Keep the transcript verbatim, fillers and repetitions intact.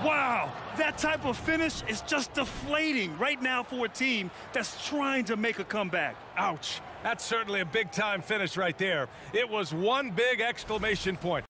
Wow, that type of finish is just deflating right now for a team that's trying to make a comeback. Ouch. That's certainly a big-time finish right there. It was one big exclamation point.